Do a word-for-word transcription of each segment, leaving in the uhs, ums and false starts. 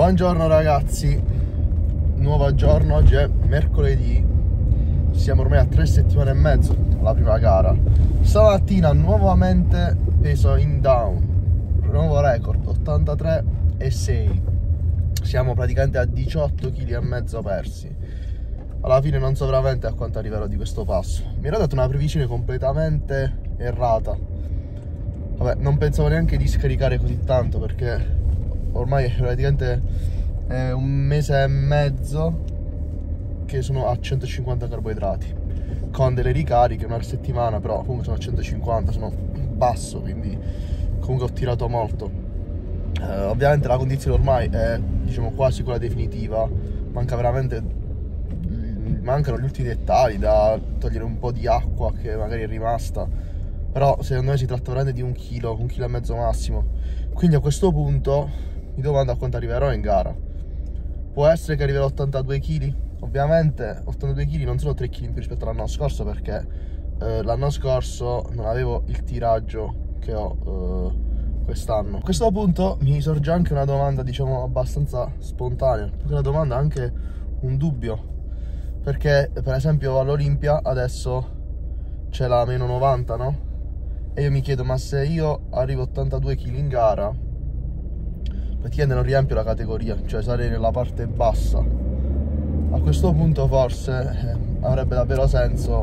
Buongiorno ragazzi, nuovo giorno, oggi è mercoledì, siamo ormai a tre settimane e mezzo alla prima gara. Stamattina nuovamente peso in down, nuovo record, ottantatré e sei, siamo praticamente a diciotto chili e mezzo persi. Alla fine non so veramente a quanto arriverò di questo passo. Mi ero dato una previsione completamente errata. Vabbè, non pensavo neanche di scaricare così tanto perché ormai è praticamente è un mese e mezzo che sono a centocinquanta carboidrati con delle ricariche una settimana, però comunque sono a centocinquanta, sono basso, quindi comunque ho tirato molto. Eh, ovviamente la condizione ormai è, diciamo, quasi quella definitiva, manca veramente mancano gli ultimi dettagli da togliere, un po' di acqua che magari è rimasta, però secondo me si tratta veramente di un chilo, un chilo e mezzo massimo. Quindi a questo punto mi domando a quanto arriverò in gara. Può essere che arriverò a ottantadue chili. Ovviamente ottantadue chili non sono tre chili in più rispetto all'anno scorso, perché eh, l'anno scorso non avevo il tiraggio che ho eh, quest'anno. A questo punto mi sorge anche una domanda, diciamo, abbastanza spontanea, più che una domanda anche un dubbio, perché per esempio all'Olimpia adesso c'è la meno novanta, no? E io mi chiedo, ma se io arrivo a ottantadue chili in gara, praticamente non riempio la categoria, cioè sarei nella parte bassa. A questo punto forse eh, avrebbe davvero senso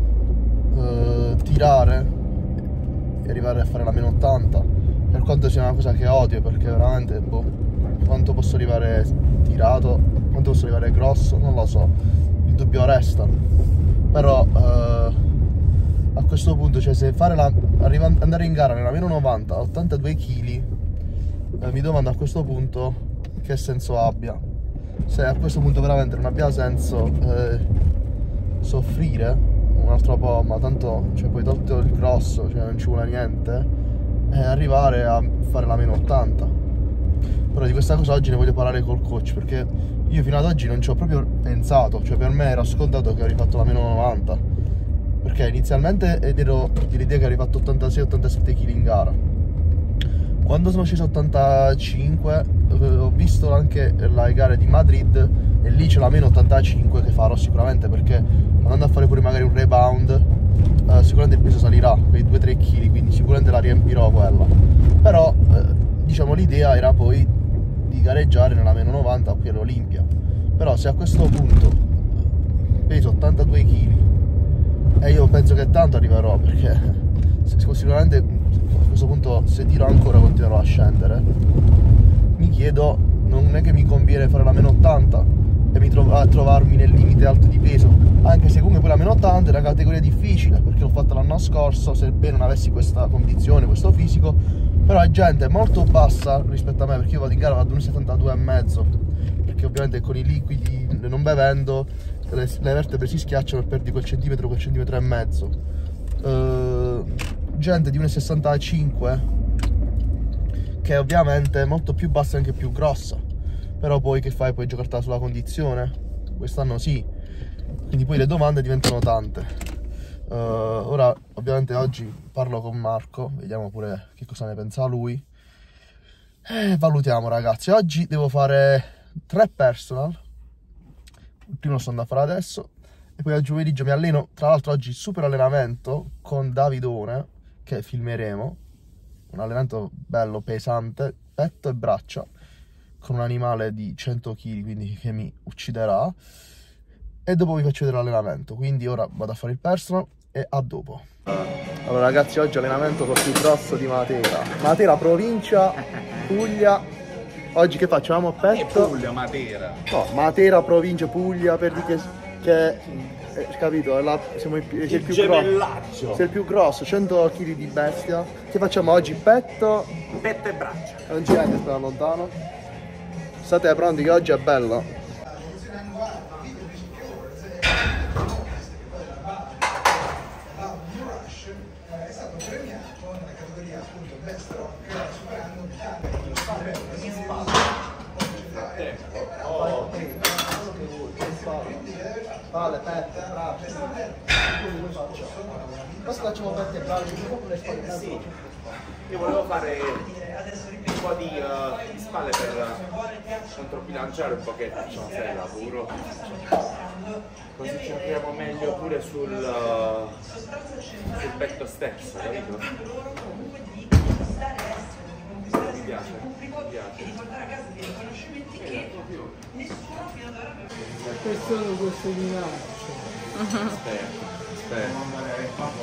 eh, tirare e arrivare a fare la meno ottanta, per quanto sia una cosa che odio, perché veramente boh, quanto posso arrivare tirato, quanto posso arrivare grosso, non lo so, il dubbio resta. Però eh, a questo punto, cioè, se fare la, arrivare, andare in gara nella meno novanta a ottantadue chili, eh, mi domando a questo punto che senso abbia. Se a questo punto veramente non abbia senso eh, soffrire un altro po', ma tanto, cioè, poi tolto il grosso, cioè non ci vuole niente, e eh, arrivare a fare la meno ottanta. Però di questa cosa oggi ne voglio parlare col coach, perché io fino ad oggi non ci ho proprio pensato, cioè per me era scontato che avrei fatto la meno novanta, perché inizialmente ero dell'idea che avrei fatto ottantasei ottantasette kg in gara. Quando sono sceso a ottantacinque eh, ho visto anche le gare di Madrid e lì c'è la meno ottantacinque che farò sicuramente, perché andando a fare pure magari un rebound eh, sicuramente il peso salirà quei due tre chili, quindi sicuramente la riempirò quella. Però eh, diciamo l'idea era poi di gareggiare nella meno novanta qui all'Olimpia. Però se a questo punto peso ottantadue chili e io penso che tanto arriverò, perché sicuramente a questo punto se tiro ancora continuerò a scendere, mi chiedo, non è che mi conviene fare la meno ottanta e mi trovo a trovarmi nel limite alto di peso, anche se comunque poi la meno ottanta è una categoria difficile, perché l'ho fatta l'anno scorso, sebbene non avessi questa condizione, questo fisico, però è gente molto bassa rispetto a me, perché io vado in gara ad uno settantadue e mezzo, perché ovviamente con i liquidi, non bevendo, le, le vertebre si schiacciano e perdi quel centimetro, quel centimetro e mezzo. Uh, gente di uno sessantacinque che ovviamente è molto più bassa e anche più grossa, però poi che fai? Puoi giocartela sulla condizione? Quest'anno sì, quindi poi le domande diventano tante. Uh, ora ovviamente oggi parlo con Marco, vediamo pure che cosa ne pensa lui e valutiamo ragazzi. Oggi devo fare tre personal, il primo lo sto andando a fare adesso e poi al pomeriggio mi alleno, tra l'altro oggi super allenamento con Davidone che filmeremo, un allenamento bello pesante, petto e braccia, con un animale di cento chili, quindi che mi ucciderà, e dopo vi faccio vedere l'allenamento. Quindi ora vado a fare il personal e a dopo. Allora ragazzi, oggi allenamento col più grosso di Matera, Matera provincia, Puglia. Oggi che facciamo? Petto. Puglia, Matera. No, Matera, provincia, Puglia, per dire che, che eh, capito, è la, siamo il, il, il più grosso. Sei il più grosso, cento chili di bestia. Che facciamo oggi? Petto. Petto e braccia. Non ci vede, sta lontano. State pronti che oggi è bello. È stato premiato nella categoria appunto Best Rock, superando spalle, petto, braccia. Come faccio? Cosa facciamo petto e braccia? Sì, io volevo fare un po' di, uh, di spalle per controbilanciare un pochetto, diciamo, se è lavoro. Così ci apriamo meglio pure sul, uh, sul petto stesso, capito? Mi piace, mi piace. Questo è questo di là. Aspetta, aspetta.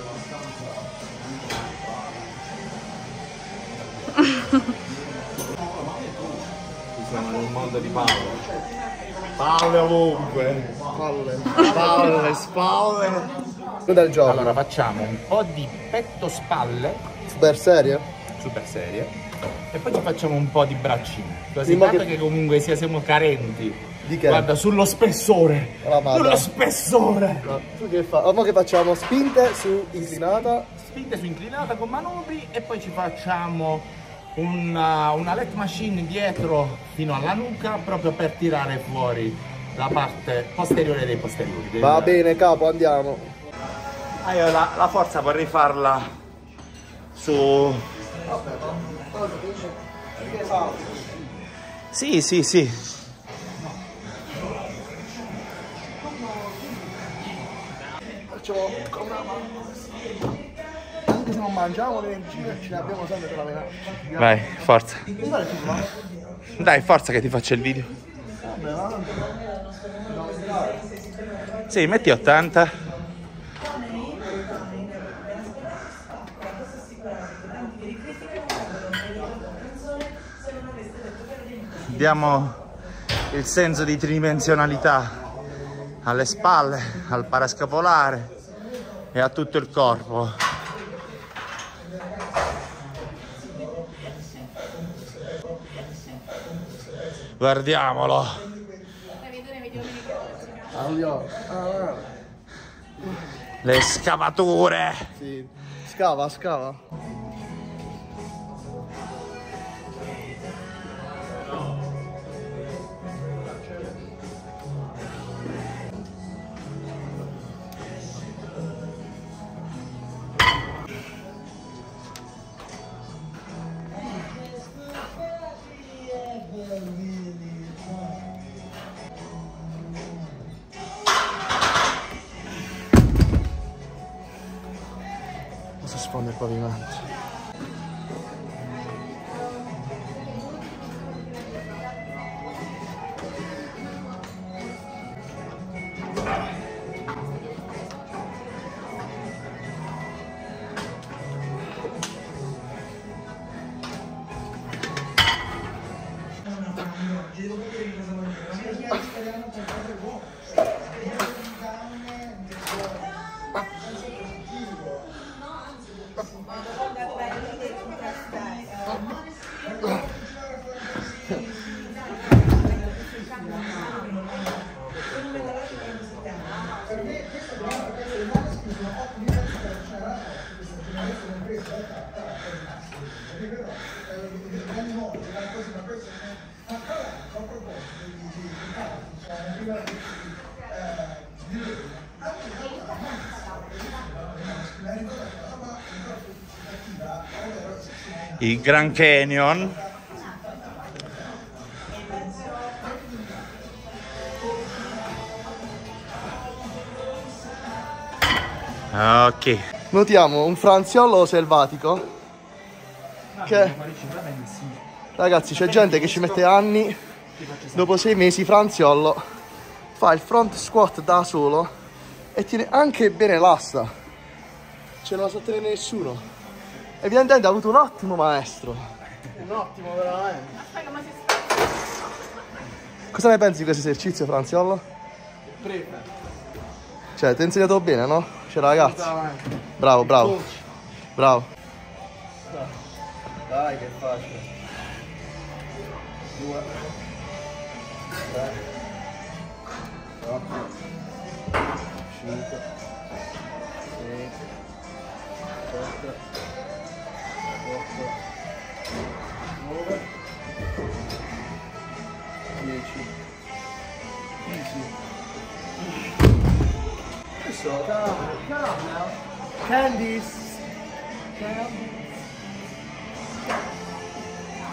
Siamo in un mondo di palle. Palle ovunque. Palle. Palle, spalle. Del gioco. Allora facciamo un po' di petto spalle. Super serie? Super serie. E poi ci facciamo un po' di braccine. Così Sì, ma tanto che- che comunque sia siamo carenti. Di che? Guarda, sullo spessore. La madre. Sullo spessore. No, tu che fai? Ma che facciamo? Spinte su inclinata? Spinte su inclinata con manubri e poi ci facciamo una, una leg machine dietro fino alla nuca proprio per tirare fuori la parte posteriore dei posteriori. Del- Va bene capo, andiamo. Ah, io la, la forza vorrei farla su... Sì, sì, sì. Facciamo come una mano. Anche se non mangiamo l'energia, ce ne abbiamo sempre per allenarci. Vai, forza. Mi pare tu, va? Dai, forza che ti faccio il video. Vabbè, va. Sì, metti ottanta. Diamo il senso di tridimensionalità alle spalle, al parascapolare e a tutto il corpo. Guardiamolo. Allora, ah, Le scavature. sì. Scava, scava. Cosa sfonda il pavimento? Il Grand Canyon. Ok. Notiamo un franziolo selvatico che, ragazzi, c'è gente che ci mette anni, dopo sei mesi franziolo fa il front squat da solo e tiene anche bene l'asta, ce non la sa tenere nessuno. Evidentemente ha avuto un ottimo maestro. Un ottimo, veramente. Cosa ne pensi di questo esercizio, franziolo? Cioè, ti ha insegnato bene, no? Cioè, ragazzi. Bravo, bravo. Bravo. Dai, che facile. Due. Tre. Quattro. Cinque. Sei. Sette. Otto. Nove. Dieci. Easy. Adesso, calma, calma. Candice. Calma.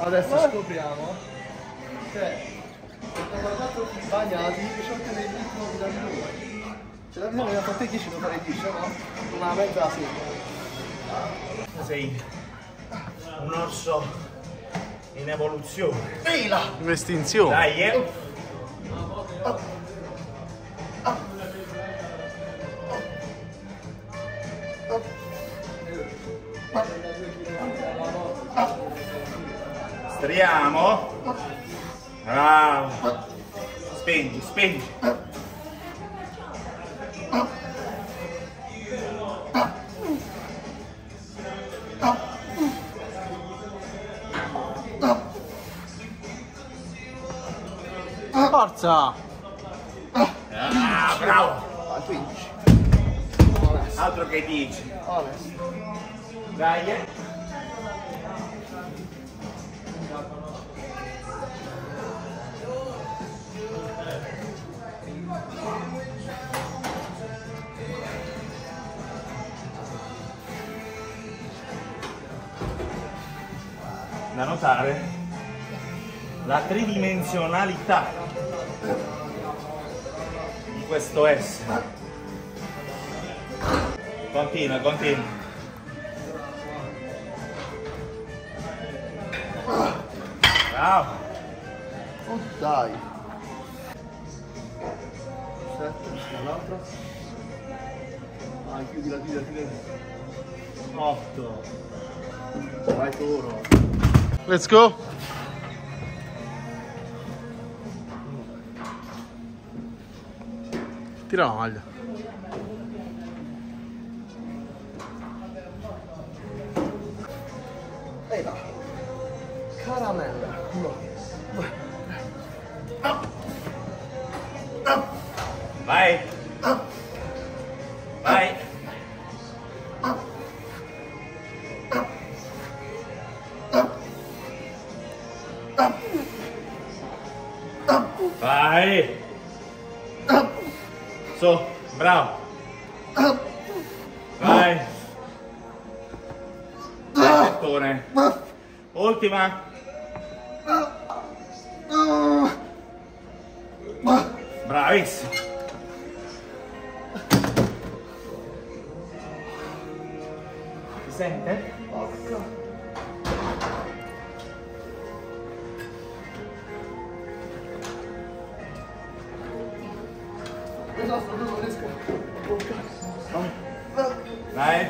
Adesso scopriamo se quattro bagnati ci ottiene il ritmo di Davide. Se Davide mi ha fatto dieci lo farei dieci, no? Una mezza sì. Sei un orso in evoluzione. Eila! In estinzione. Dai, eh! Striamo. Bravo. Spingi, spingi. Forza! Ah, bravo. quindici. Altro che dici. Honest. Dai, eh. Da notare la tridimensionalità di questo essere. Continua, continua. Bravo. Oh dai. sette, l'altra. Ah, chiudi la guida, chiudi. otto. Vai toro. Let's go! Tira la maglia. Ehi là. Caramella. Uno. Due. Vai. Vai. Vai. Su, bravo. Vai. Dai, tettone. Ultima. Bravissimo. Si sente? Dai.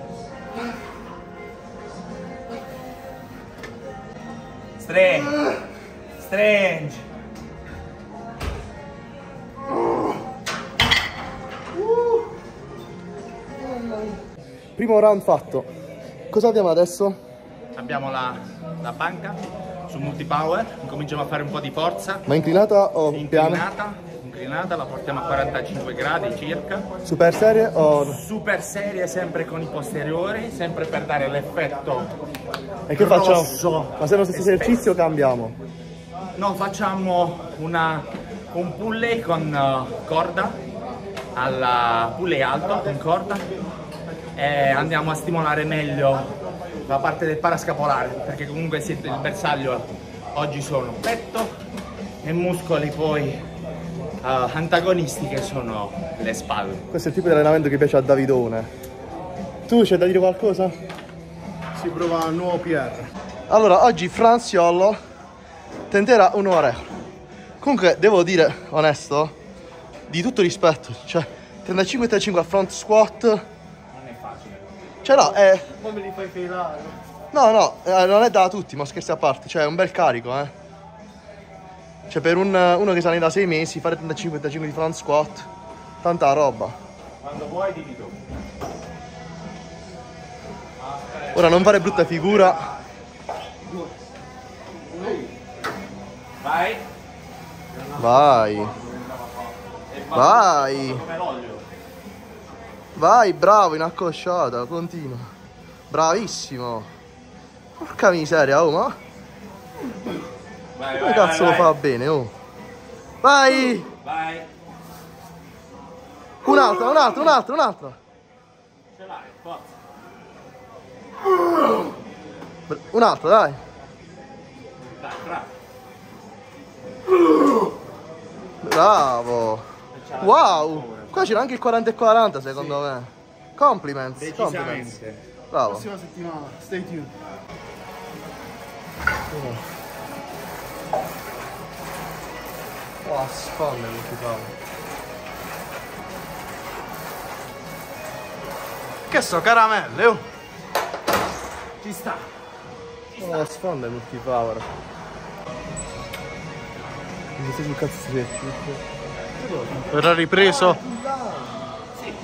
Strange. Strange. Primo round fatto. Cosa abbiamo adesso? Abbiamo la, la panca su multipower, cominciamo a fare un po' di forza. Ma inclinata o piana? Inclinata, inclinata, la portiamo a quarantacinque gradi circa. Super serie o... Super serie, sempre con i posteriori, sempre per dare l'effetto. E che facciamo? grosso Ma se è lo stesso e esercizio cambiamo? No, facciamo una, un pulley con uh, corda, alla pulley alto con corda, e andiamo a stimolare meglio la parte del parascapolare, perché comunque siete il bersaglio oggi sono petto e muscoli poi uh, antagonisti che sono le spalle. Questo è il tipo di allenamento che piace a Davidone. Tu c'è da dire qualcosa? Si prova il nuovo P R. Allora, oggi Franciollo tenterà un nuovo record. Comunque, devo dire, onesto, di tutto rispetto, cioè trentacinque trentacinque a front squat. Non è facile. Cioè no, è... Poi me li fai filare. No, no, eh, non è da tutti, ma scherzi a parte, cioè è un bel carico, eh. Cioè per un, uno che sta da sei mesi, fare trentacinque trentacinque di front squat, tanta roba. Quando vuoi dimmi tu. Ora non fare brutta figura. Vai. Vai. Vai. Come l'olio. Vai, bravo, in accosciata, continua. Bravissimo. Porca miseria, oh, ma... Vai, Come vai, cazzo vai, lo vai. fa bene, oh? Vai! Vai. Un'altra, un'altra, un'altra, un'altra. Ce l'hai, forza. Un'altra, dai. Bravo. Wow. Qua c'era anche il quaranta e quaranta secondo sì. me. Compliments. Compliments. Bravo. Prossima settimana. Stay tuned. Oh, sfonda che ti fa. Che so, caramelle, oh. Ci sta. Oh, sfonda il multipower. Mi stai sul cazzo di Verrà ripreso? Sì.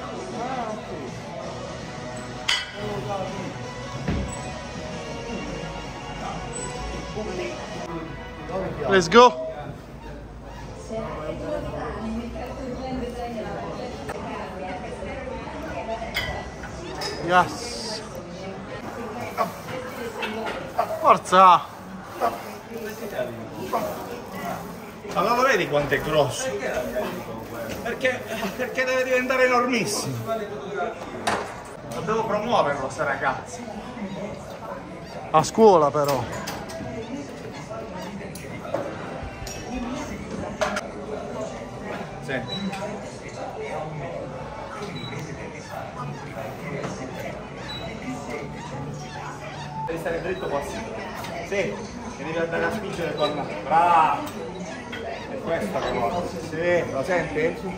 Let's go. Yes. Forza. Ma lo vedi quanto è grosso? Perché, perché deve diventare enormissimo. Devo promuoverlo sta ragazza. A scuola però. Senti. Devi stare dritto possibile. Sì, e devi andare a spingere con... Bravo! È questa che vuole. Sì, lo senti?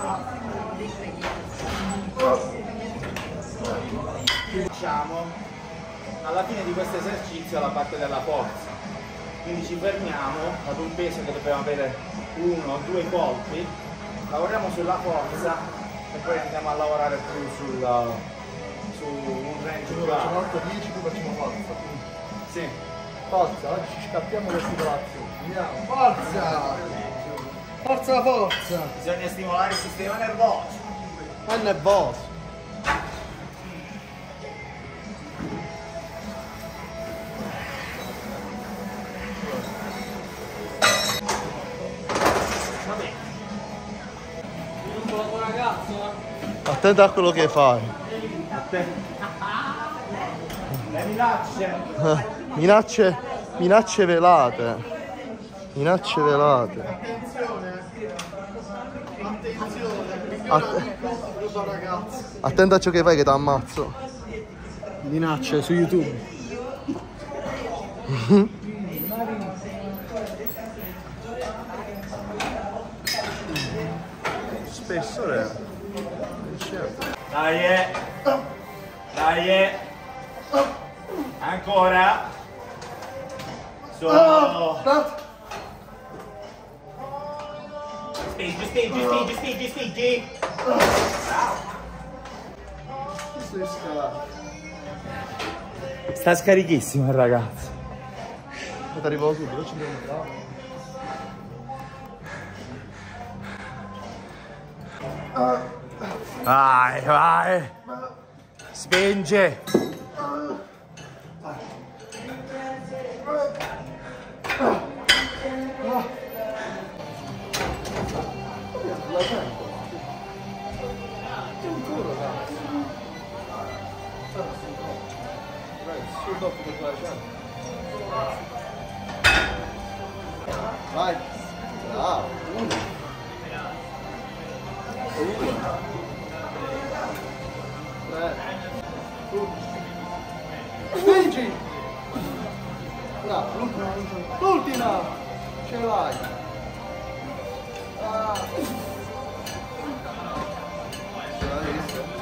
Diciamo, alla fine di questo esercizio la parte della forza. Quindi ci fermiamo ad un peso che dobbiamo avere uno o due colpi, lavoriamo sulla forza e poi andiamo a lavorare più sul, su un range più Facciamo alto. otto dieci, poi facciamo forza. Sì. Forza, oggi ci scappiamo questi palazzi. Andiamo. Forza! Forza, forza! Bisogna stimolare il sistema nervoso. È nervoso. Va bene. Attento a quello che fai. A te. Le minacce. Minacce, minacce velate. Minacce velate. Att- Attento a ciò che fai che ti ammazzo. Minacce su YouTube. Spessore. Dai, eh. Dai, eh. Ancora. Sono. Spingi, spingi, spingi, spingi, spingi. Sta scarichissimo il ragazzo. Ti arrivo subito, ci devo andare. Vai, vai. Spinge. Vai. Bravo. Uno. Due. Tre. Spingi. Bravo. L'ultima. L'ultima. Ce l'hai. Ah. Ce l'hai visto?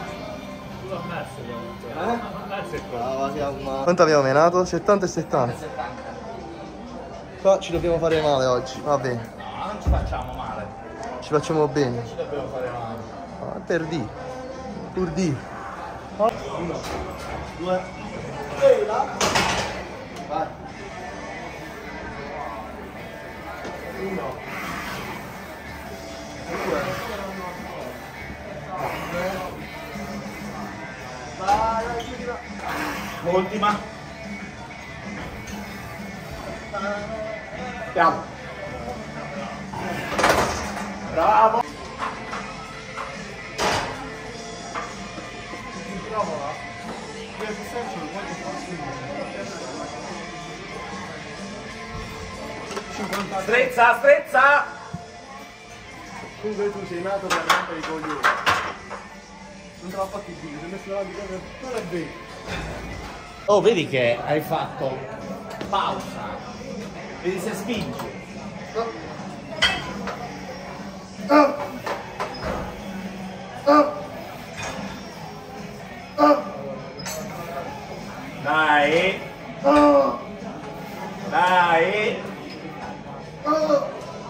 Eh? Brava, siamo. Quanto abbiamo menato? settanta e settanta. Qua ci dobbiamo fare male oggi, va bene. No, non ci facciamo male. Ci facciamo bene. Ci dobbiamo fare male. Ah, per di. Pur di. Uno, due, e là. Vai. Uno. Due. Tre. Vai, vai, chiudila. Ultima. Andiamo. Bravo. Strezza, strezza. Comunque tu sei nato per rompere i coglioni. Non te l'ha fatto il video, ti hai messo davanti a te. Non è vero. Oh, vedi che hai fatto pausa. Vedi se spingi. Ah. Ah. Ah. Dai. Ah. Dai. Ah.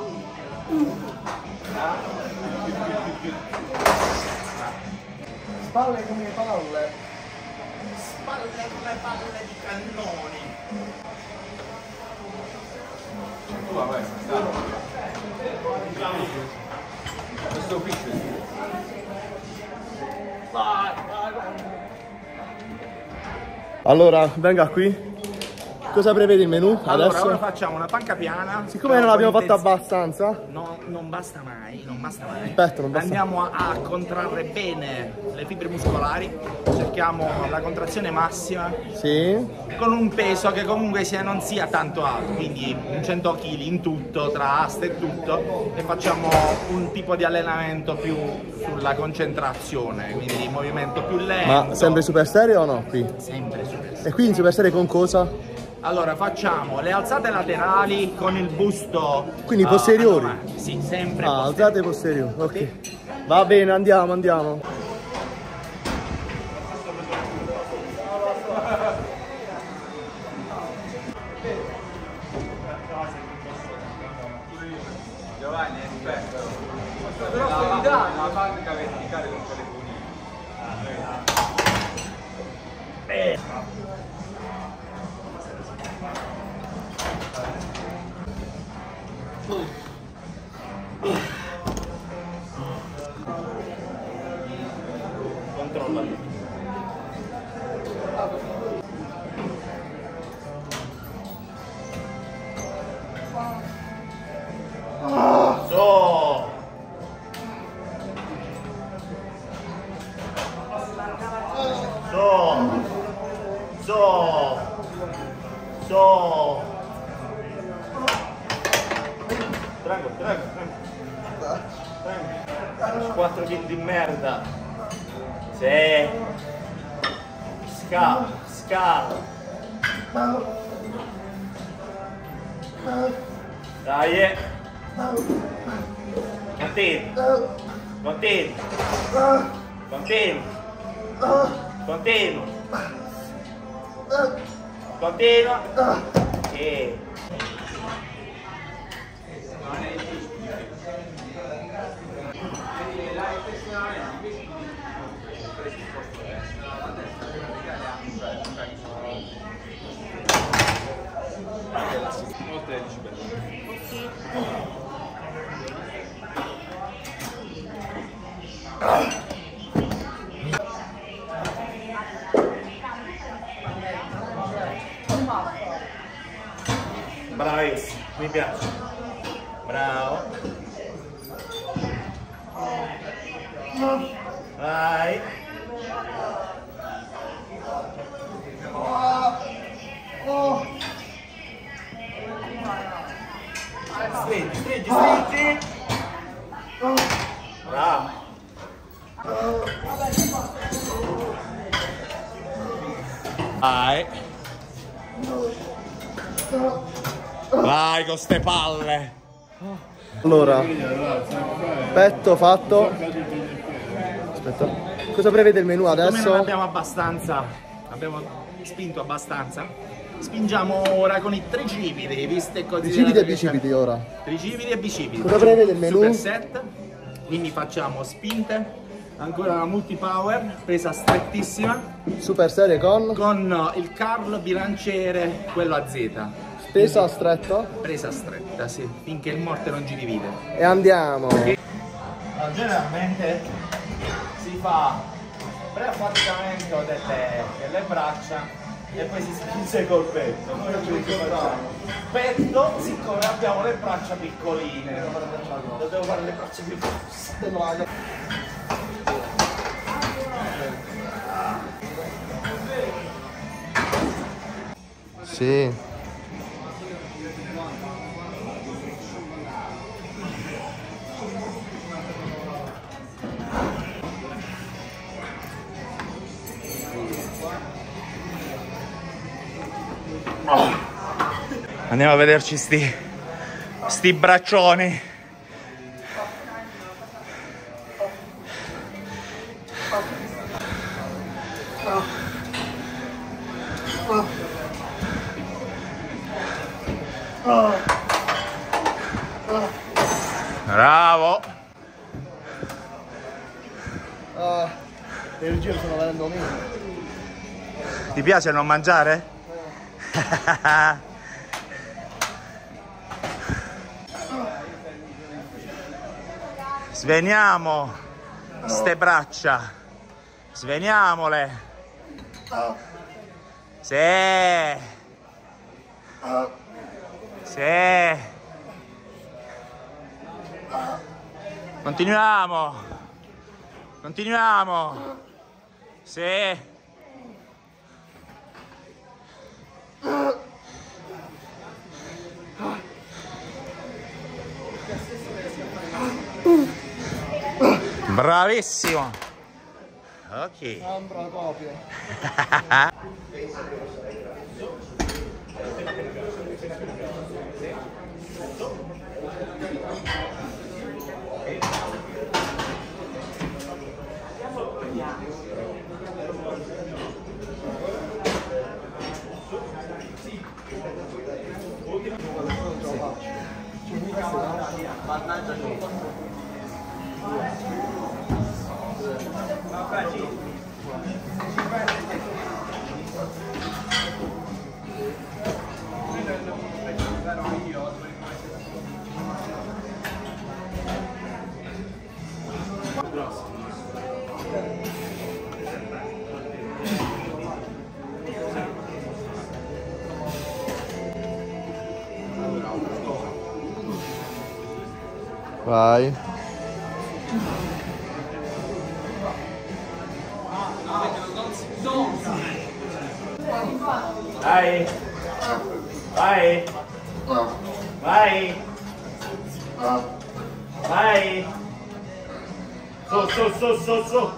Spalle come palle. Spalle come palle di cannoni. Tu va questa. Questo qui. Vai, vai, vai. Allora, venga qui. Cosa prevede il menù Allora, adesso? ora facciamo una panca piana. Siccome non l'abbiamo fatta intensi- abbastanza, No, non basta mai, non basta mai. Aspetta, non basta. Andiamo a, a contrarre bene le fibre muscolari, cerchiamo la contrazione massima sì. con un peso che comunque sia, non sia tanto alto, quindi un cento chili in tutto, tra aste e tutto, e facciamo un tipo di allenamento più sulla concentrazione, quindi movimento più lento. Ma sempre super serio o no? Qui. Sempre super serio. E qui in super serie con cosa? Allora, facciamo le alzate laterali con il busto. Quindi eh, posteriori? avanti. Sì, sempre Ah, posteriori. alzate posteriori, ok. Va bene, andiamo, andiamo. Giovanni è esperto. Però solidale. Una panca verticale con quelle punite. Eh. Controllali. So. So. So. So. Tranquillo, tranquillo, tranquillo. quattro kg di merda. Sì. Scala, scala. Dai. eh. Continui. Continui. Continui. Continui. Continua. E. Bravissimo, mi piace. Bravo. Vai. Stringi, stringi, stringi. Bravo. Vai. Vai con ste palle. Allora, petto fatto. Aspetta. Cosa prevede il menù Come non adesso? abbiamo abbastanza, abbiamo spinto abbastanza, spingiamo ora con i tricipiti, visto e considerato Tricipiti e che bicipiti ora. Tricipiti e bicipiti. Cosa prevede il menù? Super set, quindi facciamo spinte, ancora una multi power, presa strettissima, Super serie con con il curl bilanciere, quello a Z. pesa stretta. Presa stretta, sì, finché il morte non ci divide. E andiamo. Allora, generalmente si fa preaffaticamento delle, delle braccia e poi si spinge col petto. Noi invece facciamo petto, siccome abbiamo le braccia piccoline. Dobbiamo fare le braccia più grosse. Sì. Andiamo a vederci sti, sti braccioni. Bravo. Ah, le energie sono venendo meno. Ti piace non mangiare? Sveniamo ste braccia. Sveniamole. Sì. Sì. Continuiamo. Continuiamo. Sì. Bravissimo. Ok. Sembra copia. Vai. Vai. Vai. Vai. Vai. Su, su, su, su, su.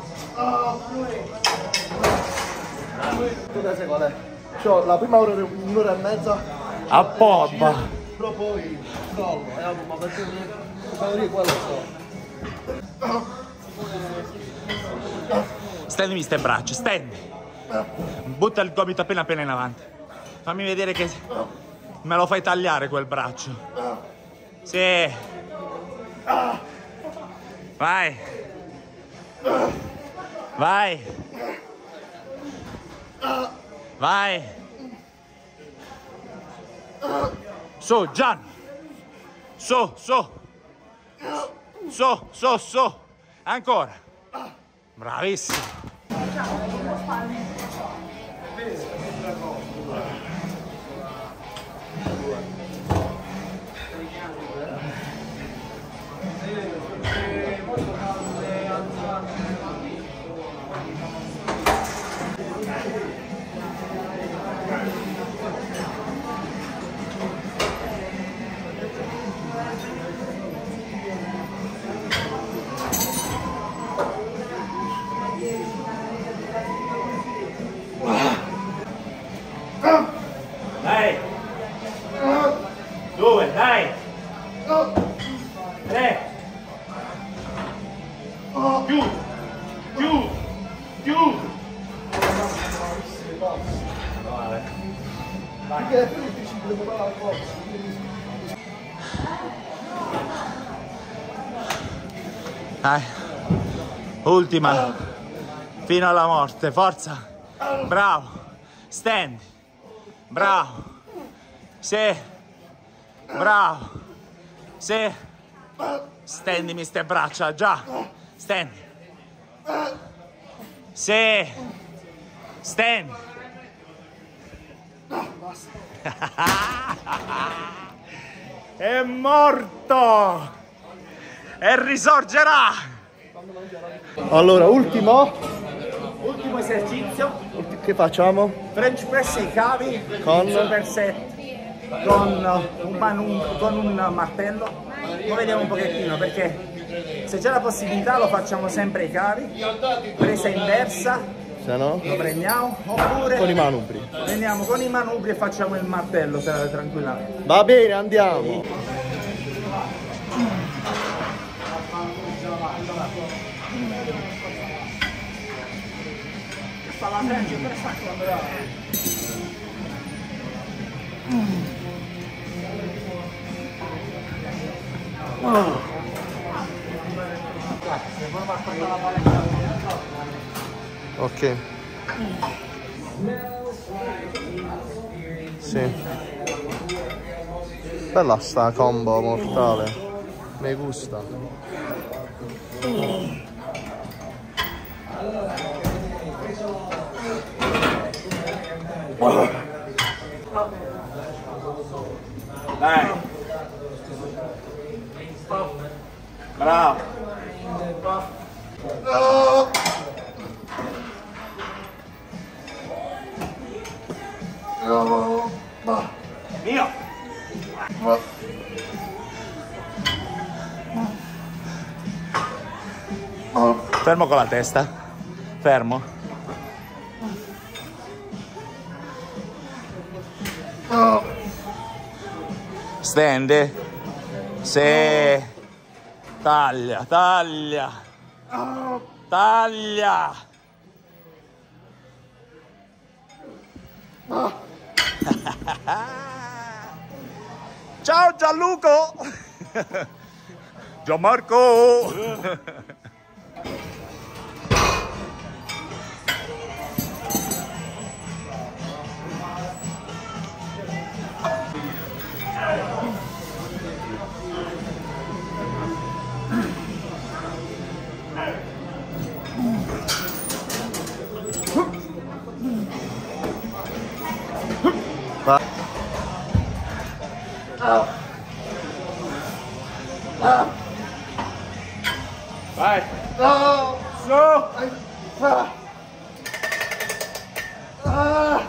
Tu da sai qual è? C'ho la prima ora, un'ora e mezza. A poppa. Però poi crollo, eh, ma perché io quello so. Stendimi ste braccia, stendi. Butta il gomito appena appena in avanti. Fammi vedere che me lo fai tagliare quel braccio. Sì. Vai. Vai. Vai. Su, Gian. Su, su. Su, su, su. Ancora. Bravissimo. Dai. Due, dai. Tre. Più. Più. Più. Perché è più difficile preparare la cosa. Dai. Ultima. Fino alla morte. Forza. Bravo. Stand. Bravo. Sì. Bravo. Sì. Stendimi ste braccia, già. Stendi. Sì. Stendi. È morto. E risorgerà. Allora, ultimo. Ultimo esercizio. Che facciamo? French press ai cavi Con? super set con un, man, un, con un martello. Lo vediamo un pochettino perché se c'è la possibilità lo facciamo sempre ai cavi, presa inversa, Se no? Lo prendiamo oppure Con i manubri. prendiamo con i manubri e facciamo il martello tra- tranquillamente. Va bene, andiamo. Ok. Sì. Bella sta combo mortale. Mi gusta. Dai. Bravo. Mio. Fermo con la testa. Fermo. Stende. Se. Taglia, taglia. Taglia. Ciao Gianluco. Gianmarco. Va. Vai. No! Su. Ah! Ah!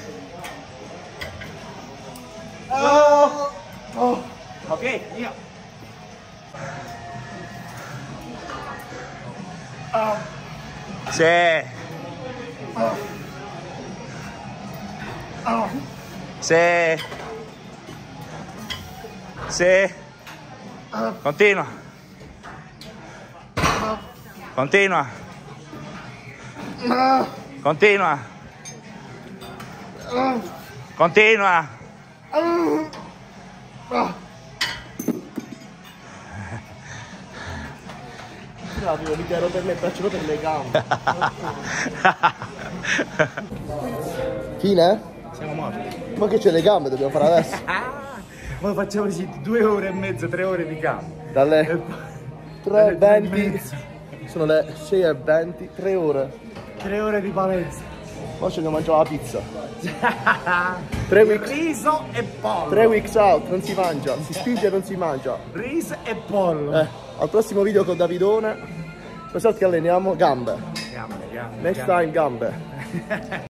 Oh. Oh! Ok, io. Sì. Sì. Sì. Continua. Continua. Continua. Continua. Rapido, mi tiro per le braccia, per le gambe. Fine? Siamo morti. Ma che c'è le gambe, dobbiamo fare adesso? Ma facciamo così due ore e mezza, tre ore di campo. Dalle tre e venti, sono le sei e venti, tre ore. Tre ore di palestra. Poi ci andiamo a mangiare la pizza. Tre weeks, Riso e pollo. tre weeks out, non si mangia, si spinge e non si mangia. Riso e pollo. Eh, al prossimo video con Davidone, pensate che alleniamo gambe. Gambe, gambe, Next gambe. time gambe.